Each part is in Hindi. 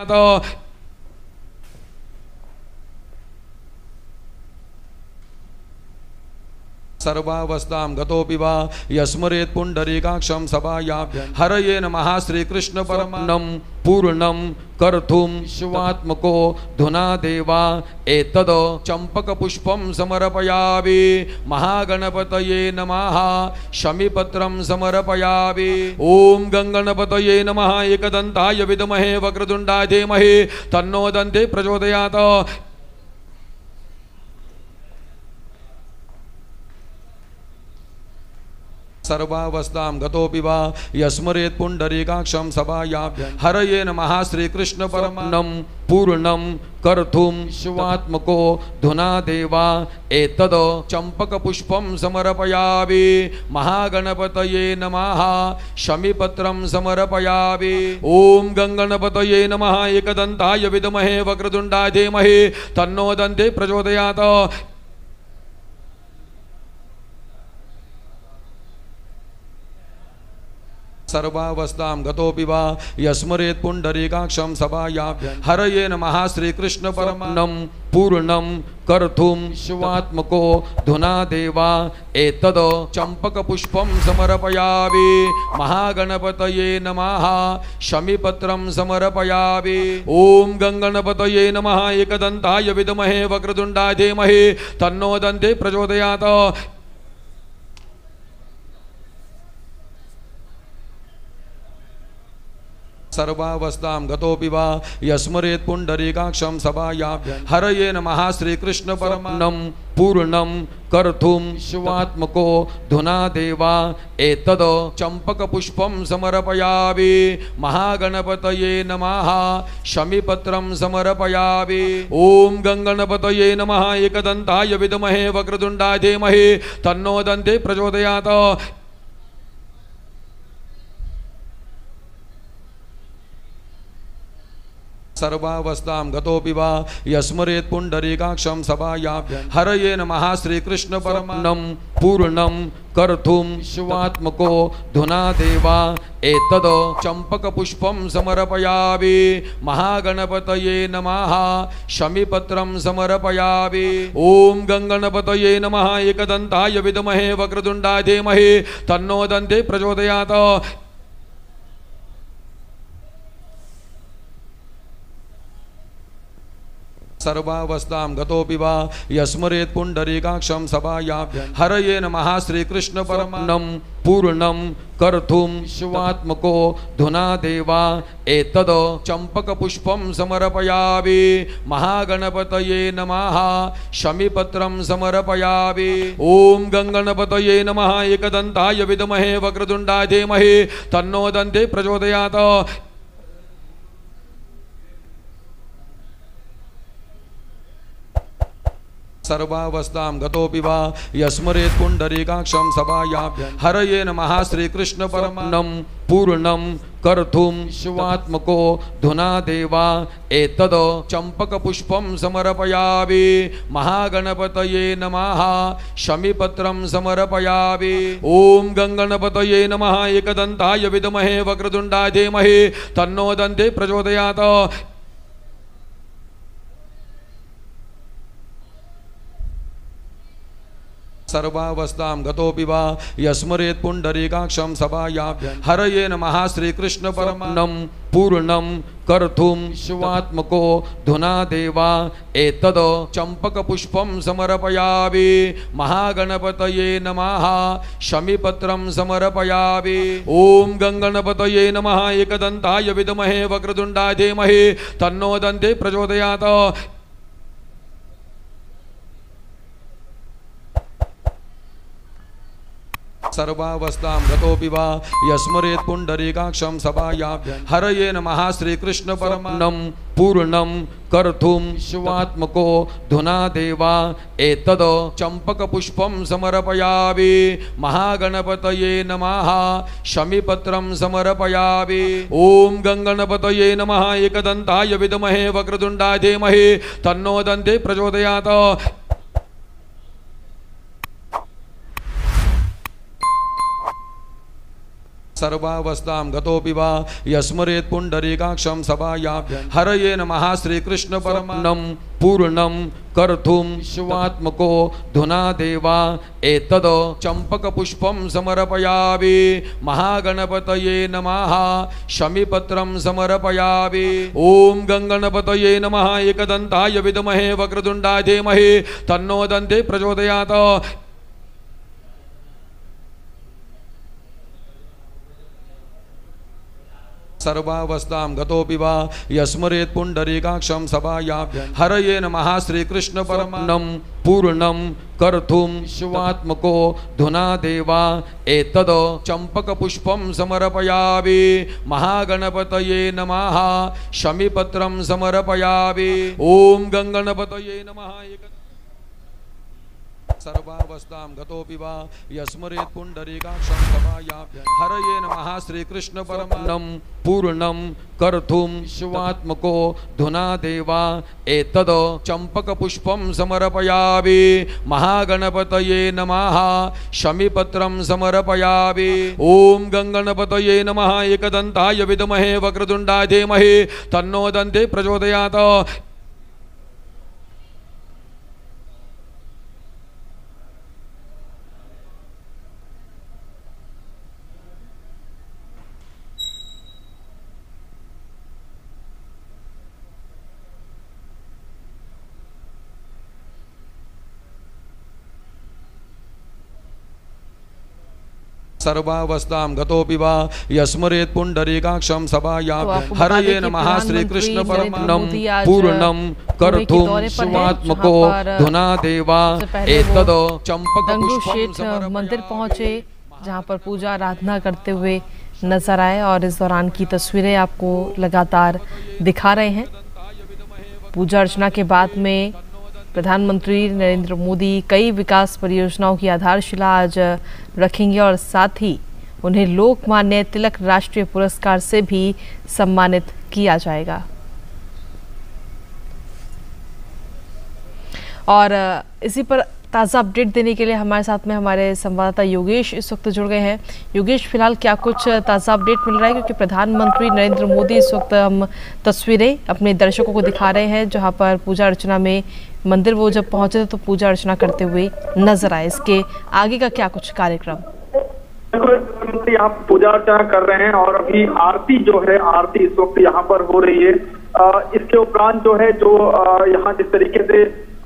प्रचोदयात्। सर्वावस्थां गतोऽपि वा यस्मरेत् पुण्डरीकाक्षं सभायां हरये नमः श्रीकृष्ण परमं पूर्णं कर्तुं शिवात्मको धुना देवा एतद् चम्पकपुष्पं समर्पयामि। महागणपतये नमः शमीपत्रं समर्पयामि। ओम गंगणपतये नमः एकदन्ताय विद्महे वक्रतुण्डाय धीमहि तन्नो दन्ते प्रचोदयात्। सर्वावस्थां गतोऽपि वा यस्मरेत् पुण्डरीकाक्षं सभायां हरये नमः श्रीकृष्ण परमं पूर्णं कर्तुं शिवात्मको धुना देवा एतद् चम्पकपुष्पं समर्पयामि। महागणपतये नमः शमीपत्रं समर्पयामि। ओम गंगणपतये नमः एकदन्ताय विद्महे वक्रतुण्डाय धीमहि तन्नो दन्ते प्रचोदयात्। सर्वावस्थां गतोऽपि वा यस्मरेत् पुण्डरीकाक्षं सभायां हरये नमः श्रीकृष्ण परमं पूर्णं कर्तुं शिवात्मको धुना देवा एतद् चम्पकपुष्पं समर्पयामि। महागणपतये नमः शमीपत्रं समर्पयामि। ओम गंगणपतये नमः एकदन्ताय विद्महे वक्रतुण्डाय धीमहि तन्नो दन्ते प्रचोदयात्। सर्वावस्थां गतोऽपि वा यस्मरेत् पुण्डरीकाक्षं सभायां हरये नमः श्रीकृष्ण परमं पूर्णं कर्तुं शिवात्मको धुना देवा एतद् चम्पकपुष्पं समर्पयामि। महागणपतये नमः शमीपत्रं समर्पयामि। ओम गंगणपतये नमः एकदन्ताय विद्महे वक्रतुण्डाय धीमहि तन्नो दन्ते प्रचोदयात्। सर्वावस्थां गतोऽपि वा यस्मरेत् पुण्डरीकाक्षं सभायां हरये नमः श्रीकृष्ण परमं पूर्णं कर्तुं शिवात्मको धुना देवा एतद् चम्पकपुष्पं समर्पयामि। महागणपतये नमः शमीपत्रं समर्पयामि। ओम गंगणपतये नमः एकदन्ताय विद्महे वक्रतुण्डाय धीमहि तन्नो दन्ते प्रचोदयात्। सर्वावस्थां गतोऽपि वा यस्मरेत् पुण्डरीकाक्षं सभायां हरये नमः श्रीकृष्ण परमं पूर्णं कर्तुं शिवात्मको धुना देवा एतद् चम्पकपुष्पं समर्पयामि। महागणपतये नमः शमीपत्रं समर्पयामि। ओम गंगणपतये नमः एकदन्ताय विद्महे वक्रतुण्डाय धीमहि तन्नो दन्ते प्रचोदयात्। सर्वावस्थां गतोऽपि वा यस्मरेत् पुण्डरीकाक्षं सभायां हरये नमः श्रीकृष्ण परमं पूर्णं कर्तुं शिवात्मको धुना देवा एतद् चम्पकपुष्पं समर्पयामि। महागणपतये नमः शमीपत्रं समर्पयामि। ओम गंगणपतये नमः एकदन्ताय विद्महे वक्रतुण्डाय धीमहि तन्नो दन्ते प्रचोदयात्। सर्वावस्थां गतोऽपि वा यस्मरेत् पुण्डरीकाक्षं सभायां हरये नमः श्रीकृष्ण परमं पूर्णं कर्तुं शिवात्मको धुना देवा एतद् चम्पकपुष्पं समर्पयामि। महागणपतये नमः शमीपत्रं समर्पयामि। ओम गंगणपतये नमः एकदन्ताय विद्महे वक्रतुण्डाय धीमहि तन्नो दन्ते प्रचोदयात्। सर्वावस्थां गतोऽपि वा यस्मरेत् पुण्डरीकाक्षं सभायां हरये नमः श्रीकृष्ण परमं पूर्णं कर्तुं शिवात्मको धुना देवा एतद् चम्पकपुष्पं समर्पयामि। महागणपतये नमः शमीपत्रं समर्पयामि। ओम गंगणपतये नमः एकदन्ताय विद्महे वक्रतुण्डाय धीमहि तन्नो दन्ते प्रचोदयात्। सर्वावस्थां गतोऽपि वा यस्मरेत् पुण्डरीकाक्षं सभायां हरये नमः श्रीकृष्ण परमं पूर्णं कर्तुं विश्वात्मको धुना देवा एतद् चंपकपुष्पं समर्पयामि महागणपतये नमः शमीपत्रं समर्पयामि ओम गंगणपतये नमः एकदन्ताय विद्महे वक्रतुण्डाय धीमहि तन्नो दन्ते प्रचोदयात् सर्वावस्थां गतोऽपि वा यस्मरेत् पुण्डरीकाक्षं सभायां हरये नमः श्रीकृष्ण परमं पूर्णं कर्तुं विश्वात्मको धुना देवा एतद् चंपकपुष्पं समर्पयामि महागणपतये नमः शमीपत्रं समर्पयामि ओम गंगणपतये नमः सर्वावस्थां गतोऽपि वा यस्मरेत् पुण्डरीकाक्षं सभायां हरये नमः श्रीकृष्ण परमं पूर्णं कर्तुं विश्वात्मको धुना देवा एतद् चंपकपुष्पं समर्पयामि महागणपतये नमः शमीपत्रं समर्पयामि ओम गंगणपतये नमः एकदन्ताय विद्महे वक्रतुण्डाय धीमहि तन्नो दन्ते प्रचोदयात् सर्वावस्थां गतोऽपि वा यस्मरेत् पुण्डरीकाक्षं सभायां हरये नमः श्रीकृष्ण परमं पूर्णं कर्तुं विश्वात्मको धुना देवा एतद् चंपकपुष्पं मंदिर पहुंचे जहां पर पूजा आराधना करते हुए नजर आए और इस दौरान की तस्वीरें आपको लगातार दिखा रहे हैं। पूजा अर्चना के बाद में प्रधानमंत्री नरेंद्र मोदी कई विकास परियोजनाओं की आधारशिला आज रखेंगे और साथ ही उन्हें लोकमान्य तिलक राष्ट्रीय पुरस्कार से भी सम्मानित किया जाएगा। और इसी पर ताज़ा अपडेट देने के लिए हमारे साथ में हमारे संवाददाता योगेश इस वक्त जुड़ गए हैं। योगेश, फिलहाल क्या कुछ ताज़ा अपडेट मिल रहा है, क्योंकि प्रधानमंत्री नरेंद्र मोदी इस वक्त हम तस्वीरें अपने दर्शकों को दिखा रहे हैं जहां पर पूजा अर्चना में मंदिर वो जब पहुंचे तो पूजा अर्चना करते हुए नजर आए। इसके आगे का क्या कुछ कार्यक्रम? यहाँ पूजा अर्चना कर रहे हैं और अभी आरती जो है आरती इस वक्त यहाँ पर हो रही है। इसके उपरांत जो है जो यहाँ जिस तरीके से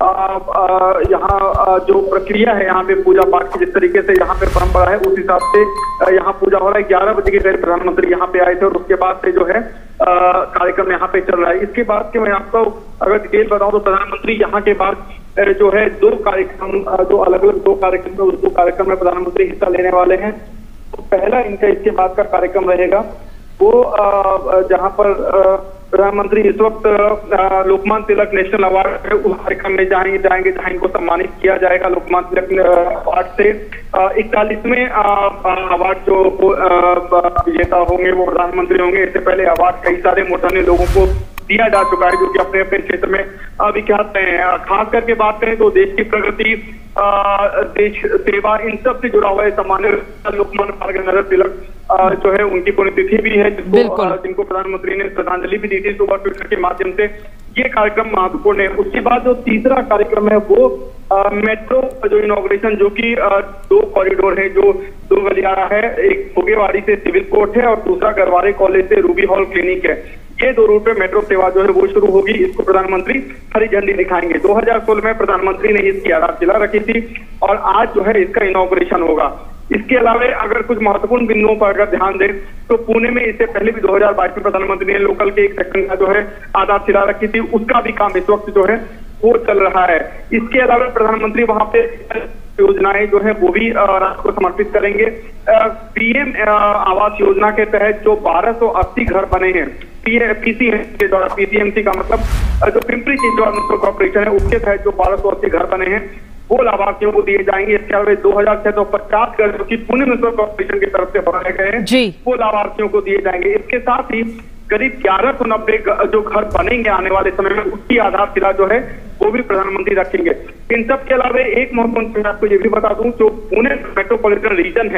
यहाँ जो प्रक्रिया है यहाँ पे पूजा पाठ की जिस तरीके से यहाँ पे परंपरा है उस हिसाब से यहाँ पूजा हो रहा है। 11 बजे के करीब प्रधानमंत्री यहाँ पे आए थे और उसके बाद से जो है कार्यक्रम यहाँ पे चल रहा है। इसके बाद के मैं आपको अगर डिटेल बताऊं तो प्रधानमंत्री यहाँ के बाद जो है दो कार्यक्रम जो अलग अलग दो कार्यक्रम में प्रधानमंत्री हिस्सा लेने वाले हैं। तो पहला इनका इसके बाद का कार्यक्रम रहेगा वो जहाँ पर प्रधानमंत्री इस वक्त लोकमान्य तिलक नेशनल अवार्ड है उस कार्यक्रम में जाएंगे जहाँ इनको सम्मानित किया जाएगा। लोकमान्य तिलक अवार्ड से 41वें अवार्ड जो विजेता होंगे वो प्रधानमंत्री होंगे। इससे पहले अवार्ड कई सारे मोटाने लोगों को दिया जा चुका है जो कि अपने अपने क्षेत्र में विख्यात हैं। खास करके बात करें तो देश की प्रगति, देश सेवा, इन सब से जुड़ा हुआ है सामान्य लोकमान्य बाल गंगाधर तिलक जो है उनकी पुण्यतिथि भी है जिनको प्रधानमंत्री ने श्रद्धांजलि भी दी थी सुबह ट्विटर के माध्यम से। ये कार्यक्रम महत्वपूर्ण है। उसके बाद जो तीसरा कार्यक्रम है वो मेट्रो जो इनॉग्रेशन जो कि 2 कॉरिडोर है जो 2 गलियारा है, एक भोगेवाड़ी से सिविल कोर्ट है और दूसरा गरवारे कॉलेज से रूबी हॉल क्लिनिक है। ये 2 रूट पे मेट्रो सेवा जो है वो शुरू होगी। इसको प्रधानमंत्री हरी झंडी दिखाएंगे। 2016 में प्रधानमंत्री ने इसकी आधारशिला रखी थी और आज जो है इसका इनॉग्रेशन होगा। इसके अलावा अगर कुछ महत्वपूर्ण बिंदुओं पर अगर ध्यान दें तो पुणे में इससे पहले भी 2022 में प्रधानमंत्री ने लोकल के एक सेक्शन का जो है आधारशिला रखी थी, उसका भी काम इस वक्त जो है वो चल रहा है। इसके अलावा प्रधानमंत्री वहां पे योजनाएं जो है वो भी राष्ट्र को समर्पित करेंगे। पीएम आवास योजना के तहत जो 1280 घर बने हैं पीसीएम के द्वारा, पीसीएमसी का मतलब जो पिंपरी चिंचवड म्युनिसिपल कॉर्पोरेशन है उसके तहत जो 1280 घर बने हैं वो लाभार्थियों को दिए जाएंगे। इसके अलावा 2650 घर जो कि पुणे म्युनिसिपल कॉर्पोरेशन की तरफ से बनाए गए हैं वो लाभार्थियों को दिए जाएंगे। इसके साथ ही करीब 1190 जो घर बनेंगे आने वाले समय में उसकी आधारशिला जो है वो भी प्रधानमंत्री रखेंगे। इन सब के अलावा एक महत्वपूर्ण चीज आपको ये भी बता दूं, जो पुणे मेट्रोपॉलिटन रीजन है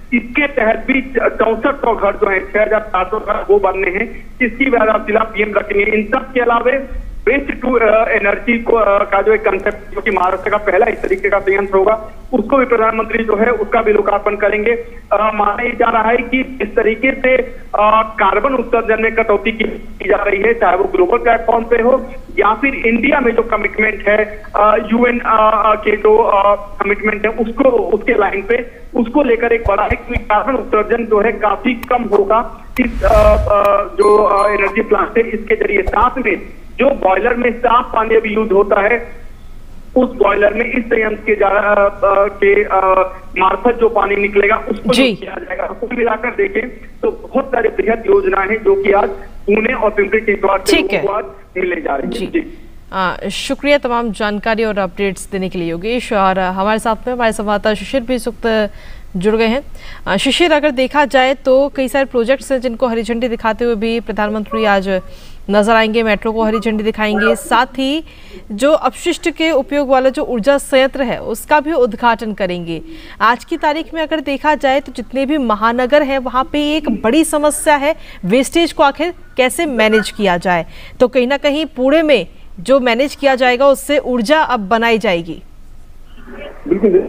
इसके तहत भी 6400 घर जो है 6700 घर वो बनने हैं, इसकी भी आधारशिला पीएम रखेंगे। इन सब के अलावा वेस्ट टू एनर्जी को का जो एक कंसेप्ट जो कि महाराष्ट्र का पहला इस तरीके का संयंत्र होगा, उसको भी प्रधानमंत्री जो है उसका भी लोकार्पण करेंगे। माना जा रहा है कि इस तरीके से कार्बन उत्सर्जन में कटौती की जा रही है, चाहे वो ग्लोबल प्लेटफॉर्म पे हो या फिर इंडिया में जो कमिटमेंट है यूएन के जो कमिटमेंट है उसको उसके लाइन पे उसको लेकर एक बड़ा है कि कार्बन उत्सर्जन जो है काफी कम होगा इस जो एनर्जी प्लांट है इसके जरिए। साथ में जो बॉयलर में साफ पानी अभी यूज होता है उस बॉयलर में इस संयंत्र के मार्फत जो पानी निकलेगा उसको किया जाएगा। कुल मिलाकर देखें तो बहुत सारे बृहद योजनाएं हैं जो कि आज पुणे और पिंपरी चिंचवड को आज मिलने जा रही है। जी शुक्रिया तमाम जानकारी और अपडेट्स देने के लिए योगेश। और हमारे साथ में हमारे संवाददाता शिशिर भी इस वक्त जुड़ गए हैं। शिशिर, अगर देखा जाए तो कई सारे प्रोजेक्ट्स हैं जिनको हरी झंडी दिखाते हुए भी प्रधानमंत्री आज नजर आएंगे, मेट्रो को हरी झंडी दिखाएंगे, साथ ही जो अपशिष्ट के उपयोग वाला जो ऊर्जा संयंत्र है उसका भी उद्घाटन करेंगे। आज की तारीख में अगर देखा जाए तो जितने भी महानगर हैं वहाँ पे एक बड़ी समस्या है, वेस्टेज को आखिर कैसे मैनेज किया जाए। तो कहीं ना कहीं पुणे में जो मैनेज किया जाएगा उससे ऊर्जा अब बनाई जाएगी। बिल्कुल,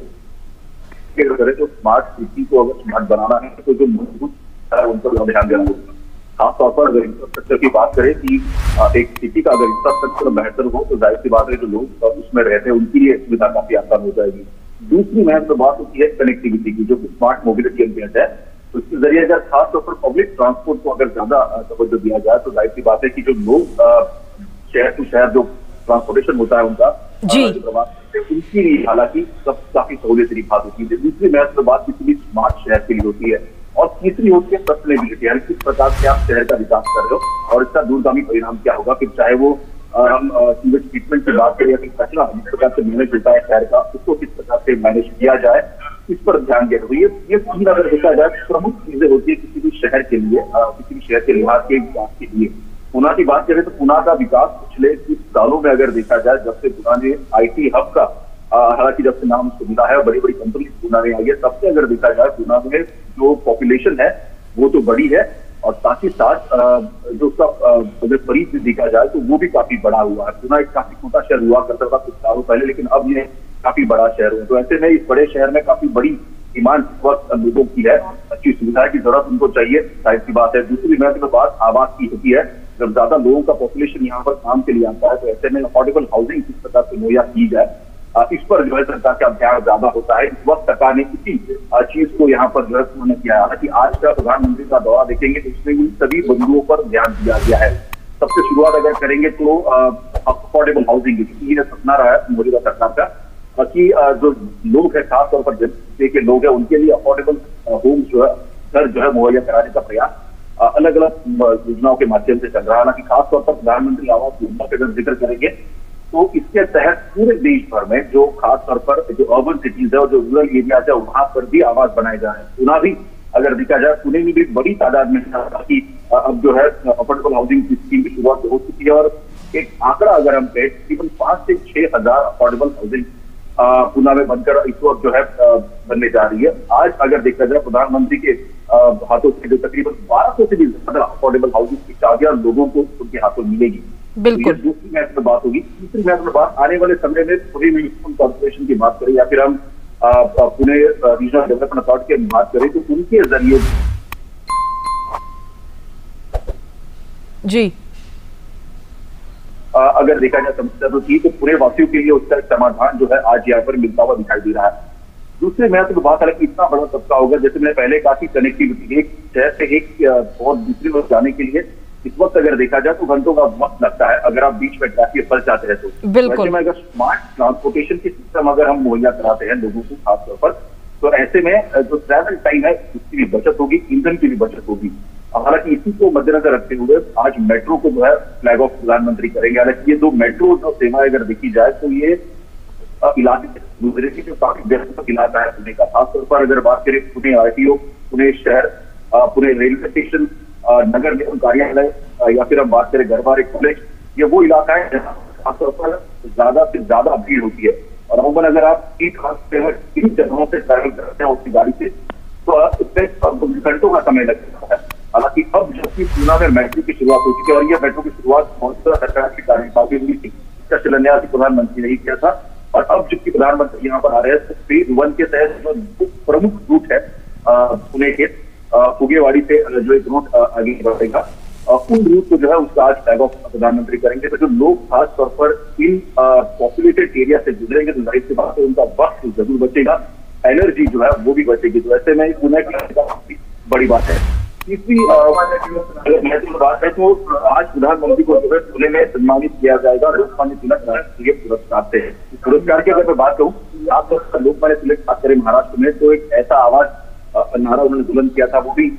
जो स्मार्ट सिटी को अगर स्मार्ट बनाना है तो जो मजबूत है उन पर ध्यान देना होगा। खासतौर पर अगर इंफ्रास्ट्रक्चर की बात करें कि एक सिटी का अगर इंफ्रास्ट्रक्चर बेहतर हो तो जाहिर सी बात है जो लोग उसमें रहते हैं उनके लिए सुविधा काफी आसान हो जाएगी। दूसरी महत्वपूर्ण बात होती है कनेक्टिविटी की, जो कि स्मार्ट मोबिलिटी एलिमेंट है। तो इसके जरिए अगर खासतौर पर पब्लिक ट्रांसपोर्ट को अगर ज्यादा तवज्जो दिया जाए तो जाहिर सी बात है कि जो लोग शहर टू शहर जो ट्रांसपोर्टेशन होता है उनका उनकी लिए हालांकि सब काफी सहूलियत की बात होती है। दूसरी महत्वपूर्ण बात किसी भी स्मार्ट शहर के लिए होती है और तीसरी होती है सस्टेनेबिलिटी, यानी किस प्रकार से आप शहर का विकास कर रहे हो और इसका दूरगामी परिणाम क्या होगा। फिर चाहे वो हम सीवेज ट्रीटमेंट की बात करें या फिर कचरा जिस प्रकार से मैनेज होता है शहर का उसको किस प्रकार से मैनेज किया जाए इस पर ध्यान दिया। तो ये तीन अगर देखा जाए प्रमुख चीजें होती है किसी भी शहर के लिए, किसी भी शहर के लिहाज के विकास के लिए। पुणे की बात करें तो पुणे का विकास पिछले कुछ सालों में अगर देखा जाए जब से पुणे IT हब का हालांकि जब से नाम उसको मिला है, बड़ी बड़ी कंपनी पुणे में आई है, तब से अगर देखा जाए पुणे में जो पॉपुलेशन है वो तो बड़ी है और साथ ही साथ जो उसका अगर परिधि देखा जाए तो वो भी काफी बड़ा हुआ है। पुणे एक काफी छोटा शहर हुआ करता था कुछ सालों पहले, लेकिन अब ये काफी बड़ा शहर हुआ। तो ऐसे में इस बड़े शहर में काफी बड़ी डिमांड वक्त लोगों की है, अच्छी सुविधा की जरूरत उनको चाहिए, जाहिर सी बात है। दूसरी महत्वपूर्ण बात आवास की होती है। जब ज्यादा लोगों का पॉपुलेशन यहाँ पर काम के लिए आता है तो ऐसे में अफोर्डेबल हाउसिंग किस प्रकार से मुहैया की जाए इस पर जो है सरकार का ध्यान ज्यादा होता है। इस वक्त सरकार ने इसी चीज को यहाँ पर जो है पूर्ण किया है। हालांकि आज का प्रधानमंत्री का दौरा देखेंगे तो इसमें उन सभी बिंदुओं पर ध्यान दिया गया है। सबसे शुरुआत अगर करेंगे तो अफोर्डेबल हाउसिंग ये सपना रहा है मौजूदा सरकार का कि जो लोग है खासतौर पर जनता के लोग है उनके लिए अफोर्डेबल होम जो है घर जो है मुहैया कराने का प्रयास अलग अलग योजनाओं के माध्यम से चल रहा है। हालांकि खासतौर पर प्रधानमंत्री आवास योजना का अगर जिक्र करेंगे तो इसके तहत पूरे देश भर में जो खासतौर पर जो अर्बन सिटीज है और जो रूरल एरियाज है वहां पर भी आवास बनाए जा रहे हैं। पुणे भी अगर देखा जाए पुणे में भी बड़ी तादाद में कि अब जो है अफोर्डेबल हाउसिंग की स्कीम की शुरुआत हो चुकी है और एक आंकड़ा अगर हम कहें तकरीबन 5 से 6 हजार अफोर्डेबल हाउसिंग पुणे में बनकर इस वक्त जो है बनने जा रही है। आज अगर देखा जाए प्रधानमंत्री के हाथों से जो तकरीबन 1200 से भी ज्यादा अफोर्डेबल हाउसिंग की चाबियां लोगों को उनके हाथों मिलेगी। बिल्कुल, तो दूसरी महत्वपूर्ण बात होगी। तीसरी महत्वपूर्ण बात आने वाले समय में पुणे म्युनिसिपल कॉर्पोरेशन की बात करें या फिर हम पुणे रीजनल डेवलपमेंट अथॉरिटी की बात करें तो उनके जरिए जी अगर देखा जाए समस्या तो थी तो पूरे वासियों के लिए उसका समाधान जो है आज यहाँ पर मिलता हुआ दिखाई दे रहा है। दूसरी महत्वपूर्ण बात है कि इतना बड़ा तबका होगा, जैसे मैंने पहले कहा कि कनेक्टिविटी एक शहर से एक और दूसरी ओर जाने के लिए इस वक्त अगर देखा जाए तो घंटों का वक्त लगता है अगर आप बीच में ट्रैफिक फंस जाते हैं तो। बिल्कुल, अगर स्मार्ट ट्रांसपोर्टेशन की सिस्टम अगर हम मुहैया कराते हैं लोगों को खासतौर पर तो ऐसे में जो ट्रैवल टाइम है उसकी भी बचत होगी, ईंधन की भी बचत होगी। हालांकि इसी को मद्देनजर रखते हुए आज मेट्रो को जो है फ्लैग ऑफ प्रधानमंत्री करेंगे। हालांकि ये दो मेट्रो जो सेवा अगर देखी जाए तो ये इलाके जो काफी व्यस्त इलाका है पुणे का। खासतौर पर अगर बात करें पुणे RTO, पुणे शहर, पुणे रेलवे स्टेशन, नगर निगम कार्यालय या फिर हम बात करें गरवारे कॉलेज, ये वो इलाका है जहाँ खासतौर पर ज्यादा से ज्यादा भीड़ होती है। और अमूमन अगर आप इन जगहों से ट्रैवल करते हैं उसकी गाड़ी से इसमें घंटों का समय लग सकता है। हालांकि अब जबकि पूना में मेट्रो की शुरुआत हो चुकी है, और यह मेट्रो की शुरुआत मौजूदा सरकार की कार्यकाल में हुई थी, इसका शिलान्यास प्रधानमंत्री ने ही किया था। और अब जबकि प्रधानमंत्री यहाँ पर आ रहे हैं, तो फेज 1 के तहत जो प्रमुख रूट है पुणे के फुगेवाड़ी से जो एक रूट आगे बढ़ेगा, उन रूट को जो है उसका आज फ्लैग ऑफ प्रधानमंत्री करेंगे। तो जो लोग खास तौर पर इन पॉपुलेटेड एरिया से गुजरेंगे तो जाहिर सी बात है उनका वक्त जरूर बचेगा, एनर्जी जो है वो भी बचेगी। तो ऐसे में पुणे की बड़ी बात है। तीसरी महत्वपूर्ण बात है तो आज प्रधानमंत्री को जो है पुणे में सम्मानित किया जाएगा लोकमान्य तिलक राष्ट्रीय पुरस्कार से। इस पुरस्कार की अगर मैं बात करूँ, आप लोकमान्य तिलक बात करें महाराष्ट्र में, तो एक ऐसा आवाज नारा उन्होंने बुलंद किया था, वो भी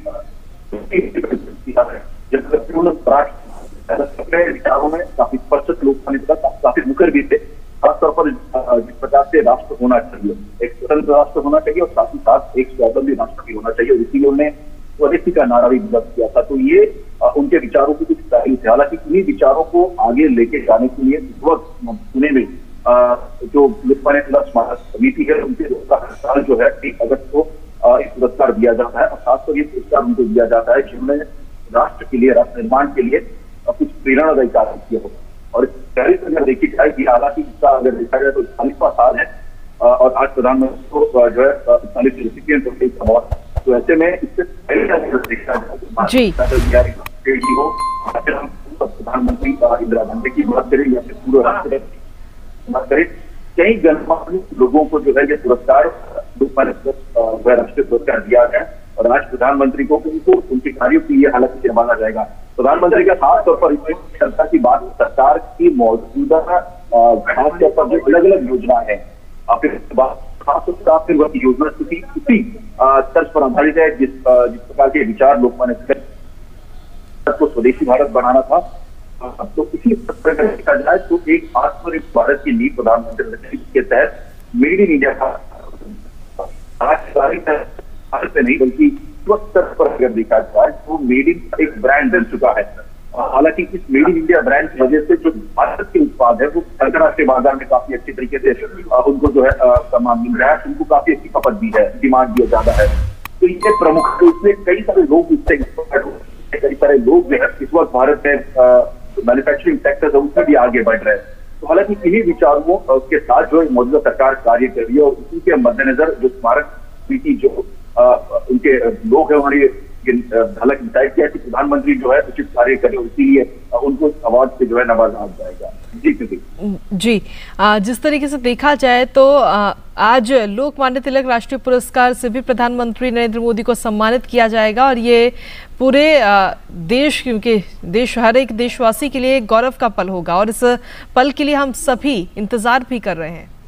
पूर्ण अपने विचारों में काफी स्पष्ट लोकमान्य तिलक काफी मुखर भी थे। खासतौर पर जिस प्रकार से राष्ट्र होना चाहिए, एक स्वतंत्र राष्ट्र होना चाहिए और साथ ही साथ एक स्वावलंबी राष्ट्र भी होना चाहिए, और इसीलिए उन्होंने स्वदेशी का नारा भी बुलंद किया था। तो ये उनके विचारों की कुछ पहलू थे। हालांकि इन्हीं विचारों को आगे लेके जाने के लिए इस वक्त पुणे में जो लोकमान्य तिलक स्मारक समिति है, उनके साल जो है 1 अगस्त को एक पुरस्कार दिया जाता है, और खासकर ये पुरस्कार उनको दिया जाता है जिन्होंने राष्ट्र के लिए, राष्ट्र निर्माण के लिए कुछ प्रेरणादायी कार्य किया हो। और इस पहले से अगर देखी जाए कि हालांकि इसका अगर देखा जाए तो 40वां साल है, और आज प्रधानमंत्री को जो है 40 रेसिपिएंट ऑफ द अवार्ड। तो ऐसे में इससे पहले देखा जाए हो, फिर हम प्रधानमंत्री इंदिरा गांधी की बात करें या फिर पूरे राष्ट्र की बात करें, कई गणमान्य लोगों को जो है ये पुरस्कार राष्ट्रीय पुरस्कार दिया गया, और आज प्रधानमंत्री को उनको उनके कार्यों के लिए हालांकि नवाजा जाएगा। प्रधानमंत्री का खास तौर पर इसमें चर्चा की बात, सरकार की मौजूदा खास तौर पर जो अलग अलग योजना है, फिर खास वह योजना उसी तर्ज पर आधारित है जिस प्रकार के विचार लोकमान्य तिलक को स्वदेशी भारत बनाना था। तो इसी प्रकार देखा जाए तो एक आत्मनिर्भर भारत की नींव प्रधानमंत्री के तहत मेड इन इंडिया का भारत से नहीं बल्कि स्तर पर अगर देखा जाए तो मेड इन एक ब्रांड बन चुका है। हालांकि इस मेड इन इंडिया ब्रांड की वजह से जो भारत के उत्पाद है वो अंतर्राष्ट्रीय बाजार में काफी अच्छी तरीके से उनको जो है सम्मान मिल रहा है, उनको काफी अच्छी खपत भी है, डिमांड दिया जाता है। तो ये प्रमुख, तो इसमें कई सारे लोग इससे कई सारे लोग जो है इस वक्त भारत में मैन्युफैक्चरिंग सेक्टर है उसमें भी आगे बढ़ रहे हैं। तो हालांकि इन्हीं विचारों के साथ जो मौजूदा सरकार कार्य कर रही है, और इसी के मद्देनजर जो स्मारक समिति जो उनके लोग हैं हमारे हालांकि डिसाइड किया कि प्रधानमंत्री जो है उचित कार्य करें, इसीलिए उनको अवार्ड से जो है नवाजा जाएगा। जी, जिस तरीके से देखा जाए तो आज लोकमान्य तिलक राष्ट्रीय पुरस्कार से भी प्रधानमंत्री नरेंद्र मोदी को सम्मानित किया जाएगा, और ये पूरे देश, क्योंकि देश हर एक देशवासी के लिए एक गौरव का पल होगा, और इस पल के लिए हम सभी इंतजार भी कर रहे हैं।